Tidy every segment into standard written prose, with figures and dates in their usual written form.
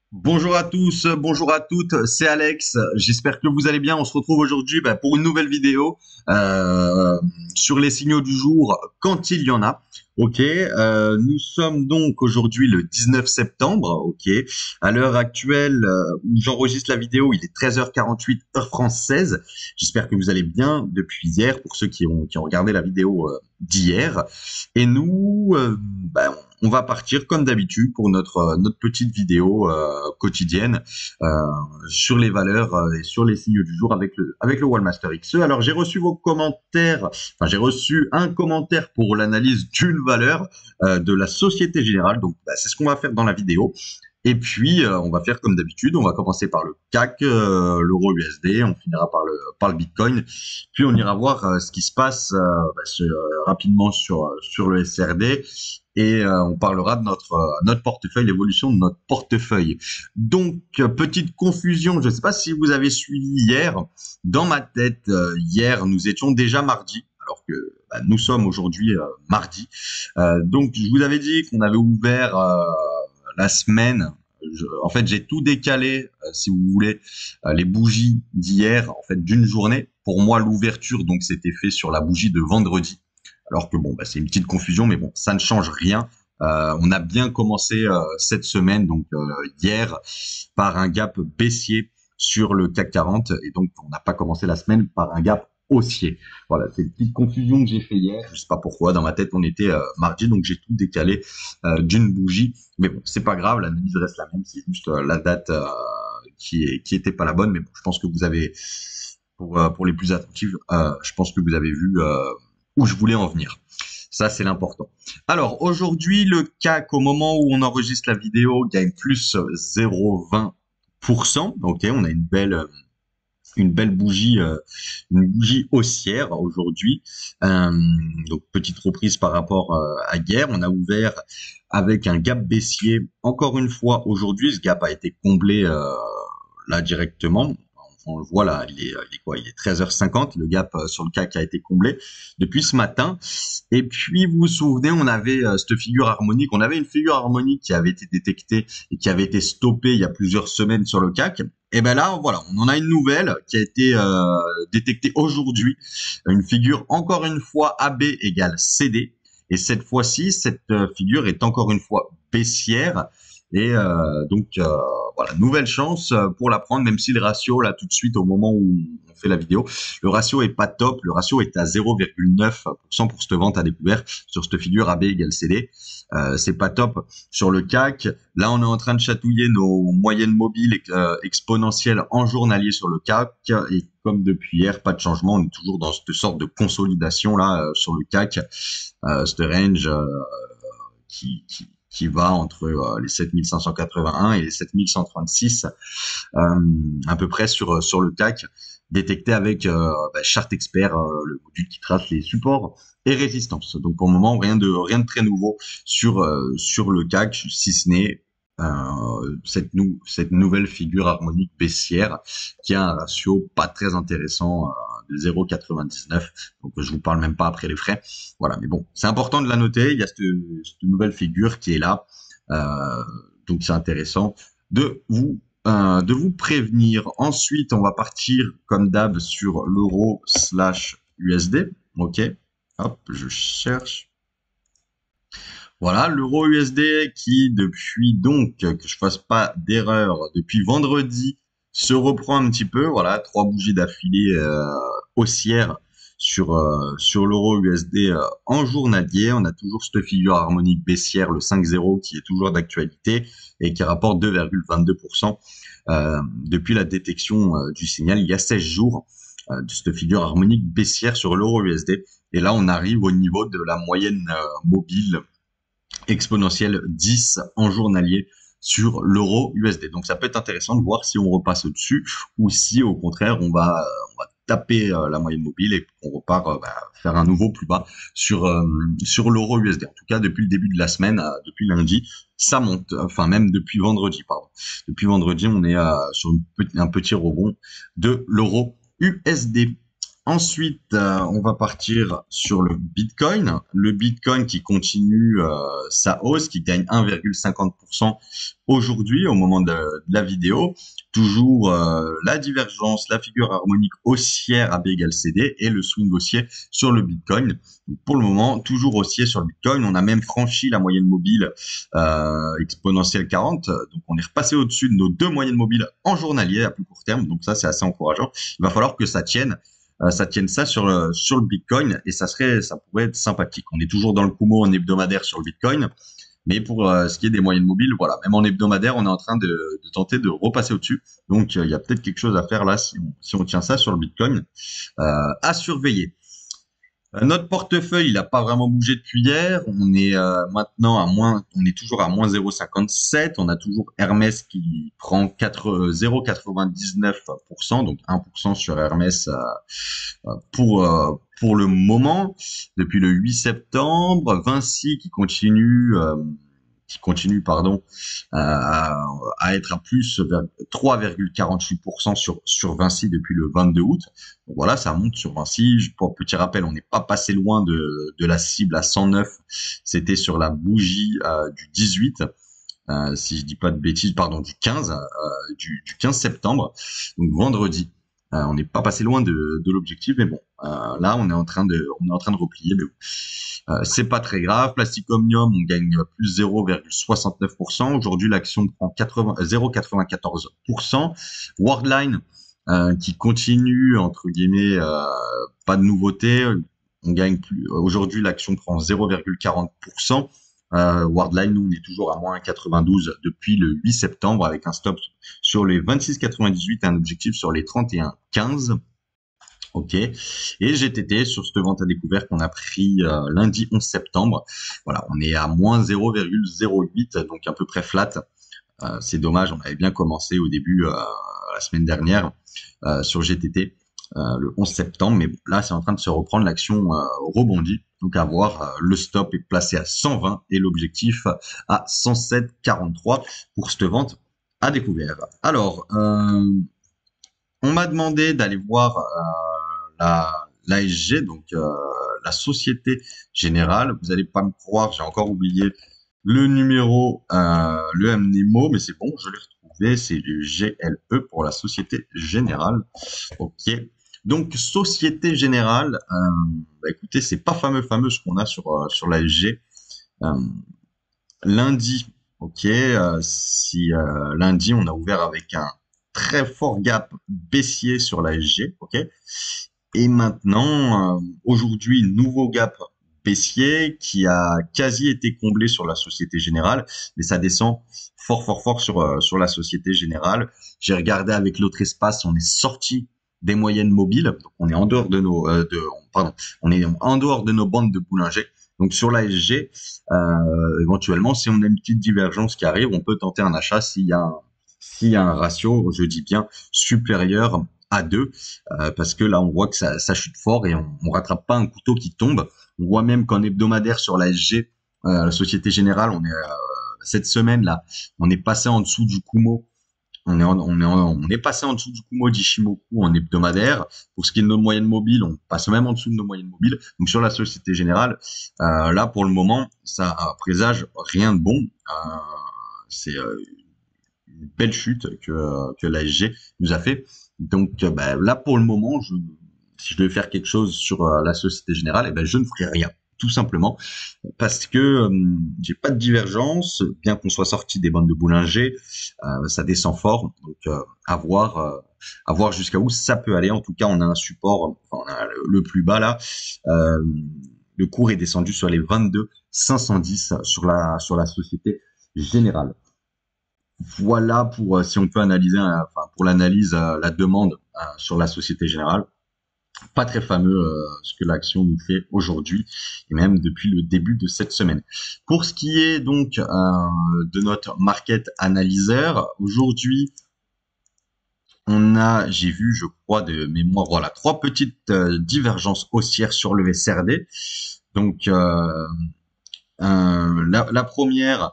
Bonjour à tous, bonjour à toutes, c'est Alex. J'espère que vous allez bien. On se retrouve aujourd'hui pour une nouvelle vidéo sur les signaux du jour quand il y en a. Ok, nous sommes donc aujourd'hui le 19 septembre. Ok, à l'heure actuelle où j'enregistre la vidéo, il est 13h48 heure française. J'espère que vous allez bien depuis hier pour ceux qui ont regardé la vidéo d'hier. Et nous, on va partir comme d'habitude pour notre petite vidéo quotidienne euh, sur les valeurs et sur les signaux du jour avec le Wallmaster XE. Alors j'ai reçu vos commentaires, enfin j'ai reçu un commentaire pour l'analyse d'une valeur de la Société Générale. Donc c'est ce qu'on va faire dans la vidéo. Et puis, on va faire comme d'habitude, on va commencer par le CAC, l'euro USD, on finira par le Bitcoin, puis on ira voir ce qui se passe rapidement sur le SRD, et on parlera de notre portefeuille, l'évolution de notre portefeuille. Donc, petite confusion, je ne sais pas si vous avez suivi hier, dans ma tête, hier, nous étions déjà mardi, alors que nous sommes aujourd'hui mardi. Donc, je vous avais dit qu'on avait ouvert la semaine. En fait, j'ai tout décalé, si vous voulez, les bougies d'hier, en fait, d'une journée. Pour moi, l'ouverture, donc, c'était fait sur la bougie de vendredi. Alors que bon, c'est une petite confusion, mais bon, ça ne change rien. On a bien commencé cette semaine, donc hier, par un gap baissier sur le CAC 40, et donc on n'a pas commencé la semaine par un gap haussier. Voilà, c'est une petite confusion que j'ai fait hier. Je sais pas pourquoi. Dans ma tête, on était mardi, donc j'ai tout décalé d'une bougie. Mais bon, c'est pas grave, l'analyse reste la même. C'est juste la date qui était pas la bonne. Mais bon, je pense que vous avez, pour les plus attentifs, je pense que vous avez vu où je voulais en venir. Ça, c'est l'important. Alors, aujourd'hui, le CAC, au moment où on enregistre la vidéo, gagne plus 0,20%. Ok, on a une belle bougie, une bougie haussière aujourd'hui. Euh, donc, petite reprise par rapport à hier. On a ouvert avec un gap baissier. Encore une fois, aujourd'hui, ce gap a été comblé là directement. On le voit là, il est quoi? Il est 13h50. Le gap sur le CAC a été comblé depuis ce matin. Et puis, vous vous souvenez, on avait cette figure harmonique. On avait une figure harmonique qui avait été détectée et qui avait été stoppée il y a plusieurs semaines sur le CAC. Et ben là, voilà, on en a une nouvelle qui a été détectée aujourd'hui. Une figure, encore une fois, AB égale CD. Et cette fois-ci, cette figure est encore une fois baissière. Et voilà, nouvelle chance pour la prendre, même si le ratio, là, tout de suite, au moment où on fait la vidéo, le ratio est pas top. Le ratio est à 0,9% pour cette vente à découvert sur cette figure AB égale CD. C'est pas top sur le CAC. Là, on est en train de chatouiller nos moyennes mobiles exponentielles en journalier sur le CAC. Et comme depuis hier, pas de changement. On est toujours dans cette sorte de consolidation là sur le CAC. Ce range qui va entre les 7581 et les 7136 à peu près sur le CAC, détecté avec Chart Expert, le module qui trace les supports et résistances. Donc pour le moment, rien de très nouveau sur le CAC, si ce n'est cette nouvelle figure harmonique baissière qui a un ratio pas très intéressant de 0,99. Donc je vous parle même pas après les frais. Voilà, mais bon, c'est important de la noter. Il y a cette nouvelle figure qui est là. Euh, donc c'est intéressant de vous prévenir. Ensuite, on va partir comme d'hab sur l'euro slash USD. Ok. Hop, je cherche. Voilà, l'euro USD qui, depuis donc, que je fasse pas d'erreur, depuis vendredi, se reprend un petit peu. Voilà, trois bougies d'affilée haussières sur l'euro USD en journalier. On a toujours cette figure harmonique baissière, le 5,0, qui est toujours d'actualité et qui rapporte 2,22% depuis la détection du signal il y a 16 jours de cette figure harmonique baissière sur l'euro USD. Et là, on arrive au niveau de la moyenne mobile exponentielle 10 en journalier sur l'euro USD. Donc ça peut être intéressant de voir si on repasse au-dessus ou si au contraire on va taper la moyenne mobile et on repart faire un nouveau plus bas sur l'euro USD. En tout cas, depuis le début de la semaine, depuis lundi, ça monte. Enfin, même depuis vendredi, pardon. Depuis vendredi, on est sur un petit rebond de l'euro USD. Ensuite, on va partir sur le Bitcoin. Le Bitcoin qui continue sa hausse, qui gagne 1,50% aujourd'hui au moment de la vidéo. Toujours la divergence, la figure harmonique haussière AB égale CD et le swing haussier sur le Bitcoin. Donc, pour le moment, toujours haussier sur le Bitcoin. On a même franchi la moyenne mobile exponentielle 40. Donc, on est repassé au-dessus de nos deux moyennes mobiles en journalier à plus court terme. Donc, ça, c'est assez encourageant. Il va falloir que ça tienne ça sur le Bitcoin et ça pourrait être sympathique. On est toujours dans le Kumo en hebdomadaire sur le Bitcoin, mais pour ce qui est des moyennes mobiles, voilà, même en hebdomadaire, on est en train de tenter de repasser au-dessus. Donc il y a peut-être quelque chose à faire là si on tient ça sur le Bitcoin, à surveiller. Notre portefeuille, il n'a pas vraiment bougé depuis hier. On est maintenant on est toujours à moins 0,57. On a toujours Hermès qui prend 0,99%, donc 1% sur Hermès pour le moment. Depuis le 8 septembre, Vinci qui continue pardon à être à plus vers 3,48% sur Vinci depuis le 22 août. Donc voilà, ça monte sur Vinci. Pour petit rappel, on n'est pas passé loin de la cible à 109. C'était sur la bougie du 18. Si je dis pas de bêtises, pardon, du 15, du 15 septembre, donc vendredi. On n'est pas passé loin de l'objectif, mais bon, là on est en train de replier, mais bon. C'est pas très grave. Plastic Omnium, on gagne plus 0,69%. Aujourd'hui, l'action prend 0,94%. Worldline, qui continue entre guillemets, pas de nouveauté. On gagne plus. Aujourd'hui, l'action prend 0,40%. Worldline, nous, on est toujours à moins 92 depuis le 8 septembre avec un stop sur les 26,98 et un objectif sur les 31,15. Ok. Et GTT sur cette vente à découvert qu'on a pris lundi 11 septembre. Voilà, on est à moins 0,08, donc à peu près flat. C'est dommage, on avait bien commencé au début la semaine dernière sur GTT le 11 septembre, mais bon, là c'est en train de se reprendre, l'action rebondit. Donc à voir, le stop est placé à 120 et l'objectif à 107,43 pour cette vente à découvert. Alors, on m'a demandé d'aller voir l'ASG, donc la Société Générale. Vous allez pas me croire, j'ai encore oublié le numéro, le MNEMO, mais c'est bon, je l'ai retrouvé, c'est le GLE pour la Société Générale. Ok. Donc Société Générale, écoutez, c'est pas fameux ce qu'on a sur l'ASG. Lundi, ok, si lundi on a ouvert avec un très fort gap baissier sur l'ASG, ok. Et maintenant, aujourd'hui, nouveau gap baissier qui a quasi été comblé sur la Société Générale, mais ça descend fort sur la Société Générale. J'ai regardé avec l'autre espace, on est sorti des moyennes mobiles, donc on est en dehors de on est en dehors de nos bandes de Bollinger. Donc sur l'ASG, éventuellement, si on a une petite divergence qui arrive, on peut tenter un achat s'il y a un ratio, je dis bien, supérieur à 2, parce que là on voit que ça chute fort et on rattrape pas un couteau qui tombe. On voit même qu'en hebdomadaire sur l'ASG, la Société Générale, on est cette semaine là, on est passé en dessous du Kumo. On est passé en dessous du Kumo d'Ishimoku en hebdomadaire. Pour ce qui est de nos moyennes mobiles, on passe même en dessous de nos moyennes mobiles. Donc sur la Société Générale, là pour le moment, ça présage rien de bon. C'est une belle chute que l'ASG nous a fait. Donc là pour le moment, si je devais faire quelque chose sur la Société Générale, je ne ferai rien, tout simplement parce que j'ai pas de divergence, bien qu'on soit sorti des bandes de Bollinger, ça descend fort, donc à voir jusqu'à où ça peut aller. En tout cas, on a un support, enfin, on a le plus bas là, le cours est descendu sur les 22 510 sur la Société Générale. Voilà pour si on peut analyser, pour l'analyse, la demande sur la Société Générale. Pas très fameux ce que l'action nous fait aujourd'hui et même depuis le début de cette semaine. Pour ce qui est donc de notre market analyseur, aujourd'hui j'ai vu, je crois de mémoire, voilà, 3 petites divergences haussières sur le SRD. Donc la première,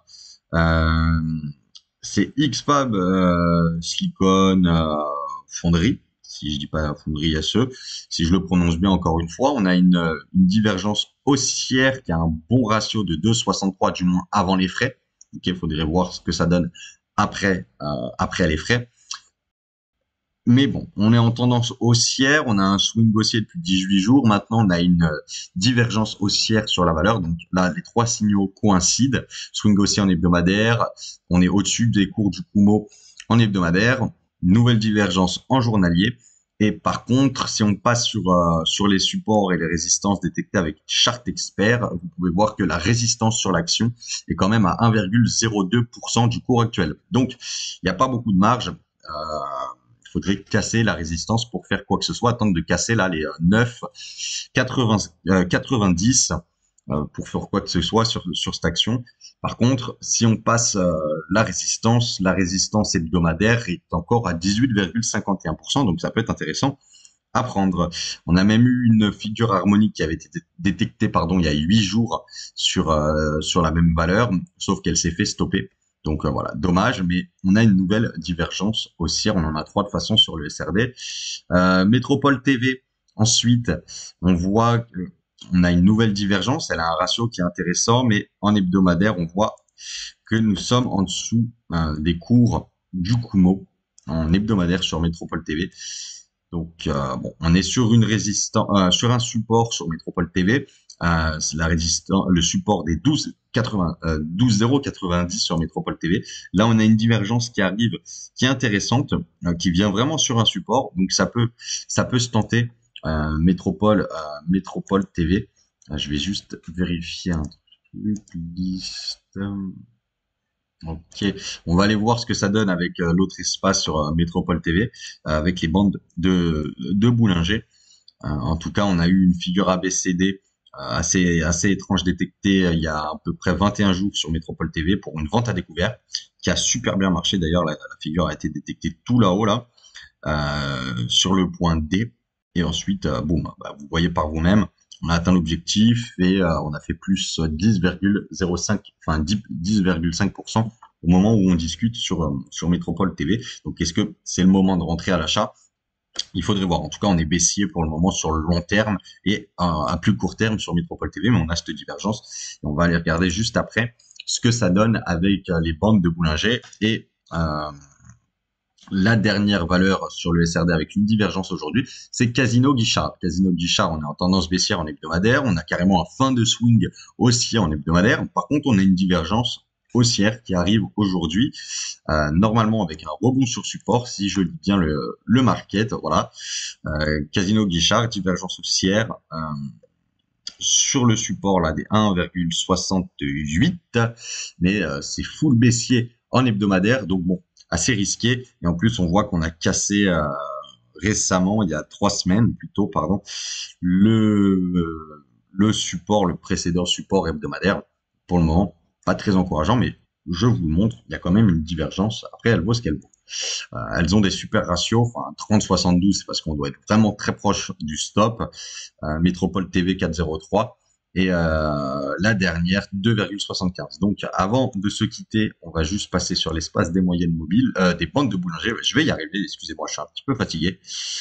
c'est XFAB Silicon Fonderie. si je dis pas Fonderie SE, si je le prononce bien encore une fois, on a une divergence haussière qui a un bon ratio de 2,63 du moins avant les frais. Ok, il faudrait voir ce que ça donne après les frais. Mais bon, on est en tendance haussière, on a un swing haussier depuis 18 jours. Maintenant, on a une divergence haussière sur la valeur. Donc là, les trois signaux coïncident. Swing haussier en hebdomadaire, on est au-dessus des cours du Kumo en hebdomadaire. Nouvelle divergence en journalier. Et par contre, si on passe sur les supports et les résistances détectées avec Chart Expert, vous pouvez voir que la résistance sur l'action est quand même à 1,02% du cours actuel. Donc, il n'y a pas beaucoup de marge. Il faudrait casser la résistance pour faire quoi que ce soit, attendre de casser là les 9, 90 pour faire quoi que ce soit sur cette action. Par contre, si on passe la résistance hebdomadaire est encore à 18,51%, donc ça peut être intéressant à prendre. On a même eu une figure harmonique qui avait été détectée il y a 8 jours sur la même valeur, sauf qu'elle s'est fait stopper. Donc voilà, dommage, mais on a une nouvelle divergence haussière. On en a 3 de façon sur le SRD. Métropole TV, ensuite, on voit que on a une nouvelle divergence. Elle a un ratio qui est intéressant, mais en hebdomadaire, on voit que nous sommes en dessous des cours du Kumo en hebdomadaire sur Métropole TV. Donc bon, on est sur sur un support sur Métropole TV. C'est le support des 12,090 sur Métropole TV. Là, on a une divergence qui arrive, qui est intéressante, qui vient vraiment sur un support. Donc ça peut se tenter. Métropole TV. Je vais juste vérifier un truc. Liste. Ok, on va aller voir ce que ça donne avec l'autre espace sur Métropole TV, avec les bandes de Bollinger. En tout cas, on a eu une figure ABCD assez étrange détectée il y a à peu près 21 jours sur Métropole TV pour une vente à découvert, qui a super bien marché. D'ailleurs, la figure a été détectée tout là-haut, là, sur le point D. Et ensuite, boum, vous voyez par vous-même, on a atteint l'objectif et on a fait plus 10,5% au moment où on discute sur Métropole TV. Donc, est-ce que c'est le moment de rentrer à l'achat? Il faudrait voir. En tout cas, on est baissier pour le moment sur le long terme et à plus court terme sur Métropole TV, mais on a cette divergence. Et on va aller regarder juste après ce que ça donne avec les bandes de Bollinger et la dernière valeur sur le SRD avec une divergence aujourd'hui, c'est Casino Guichard. Casino Guichard, on est en tendance baissière en hebdomadaire. On a carrément un fin de swing haussier en hebdomadaire. Par contre, on a une divergence haussière qui arrive aujourd'hui, normalement avec un rebond sur support, si je lis bien le market. Voilà. Casino Guichard, divergence haussière sur le support là des 1,68, mais c'est full baissier en hebdomadaire. Donc bon, assez risqué. Et en plus, on voit qu'on a cassé récemment, il y a 3 semaines plutôt, pardon, le support, le précédent support hebdomadaire. Pour le moment, pas très encourageant, mais je vous le montre, il y a quand même une divergence. Après, elle vaut ce qu'elle vaut. Elles ont des super ratios, enfin 30-72, c'est parce qu'on doit être vraiment très proche du stop. Métropole TV 4,03 et la dernière 2,75. Donc avant de se quitter, on va juste passer sur l'espace des moyennes mobiles, des bandes de Bollinger. Je vais y arriver, excusez-moi, je suis un petit peu fatigué.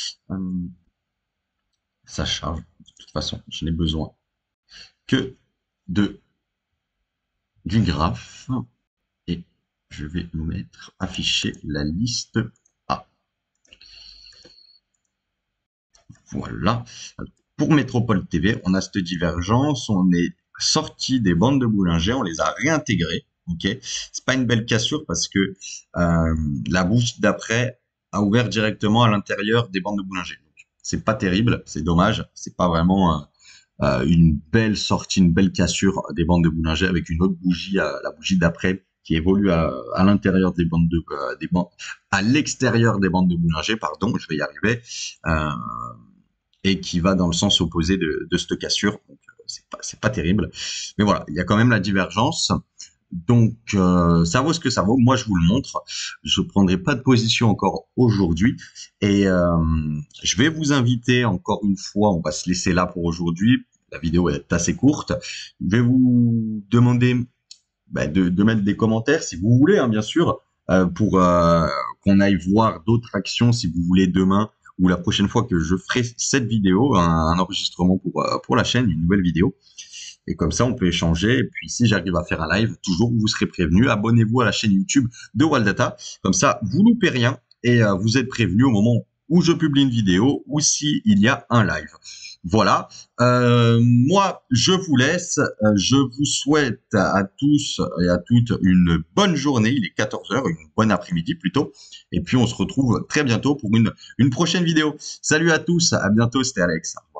Ça charge. De toute façon, je n'ai besoin que du graphe et je vais nous afficher la liste A. Voilà. Pour Métropole TV, on a cette divergence, on est sorti des bandes de Bollinger, on les a réintégrées. Ok, c'est pas une belle cassure parce que la bougie d'après a ouvert directement à l'intérieur des bandes de Bollinger. C'est pas terrible, c'est dommage, c'est pas vraiment une belle sortie, une belle cassure des bandes de Bollinger avec une autre bougie, la bougie d'après qui évolue à l'intérieur des bandes à l'extérieur des bandes de Bollinger, pardon, je vais y arriver. Et qui va dans le sens opposé de cette cassure. Donc, c'est pas terrible. Mais voilà, il y a quand même la divergence. Donc, ça vaut ce que ça vaut. Moi, je vous le montre. Je prendrai pas de position encore aujourd'hui. Et je vais vous inviter encore une fois, on va se laisser là pour aujourd'hui. La vidéo est assez courte. Je vais vous demander de mettre des commentaires si vous voulez, hein, bien sûr, pour qu'on aille voir d'autres actions si vous voulez demain ou la prochaine fois que je ferai cette vidéo, un enregistrement pour la chaîne, une nouvelle vidéo. Et comme ça, on peut échanger. Et puis, si j'arrive à faire un live, toujours, vous serez prévenu. Abonnez-vous à la chaîne YouTube de Waldata. Comme ça, vous loupez rien et vous êtes prévenu au moment où je publie une vidéo ou s'il y a un live. Voilà. Moi, je vous laisse. Je vous souhaite à tous et à toutes une bonne journée. Il est 14 heures, une bonne après-midi plutôt. Et puis, on se retrouve très bientôt pour une prochaine vidéo. Salut à tous. À bientôt. C'était Alex.